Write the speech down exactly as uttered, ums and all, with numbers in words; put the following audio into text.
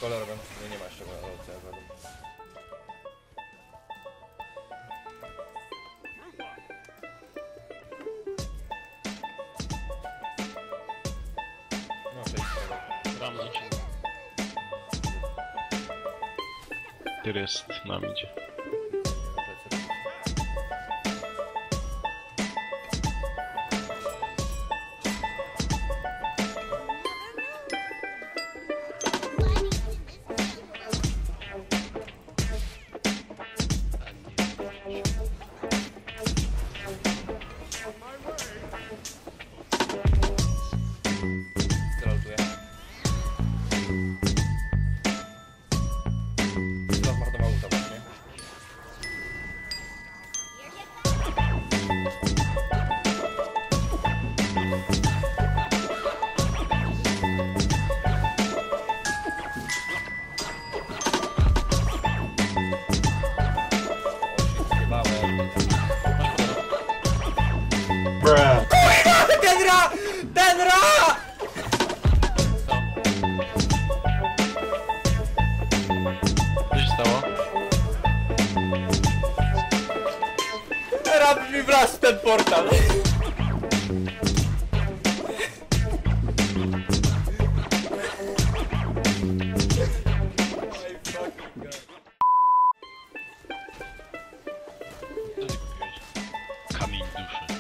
kolorem. Nie, nie ma jeszcze koloru, co ja wiadomo. No cześć. Ramzić. Który jest nam idzie. Zrelotuję. Zmarnował to właśnie. Bruh. Ten ra! Ten ra! Co się stało? Rab mi wraz w ten portal! Co ty kupiłeś? Kamień duszy.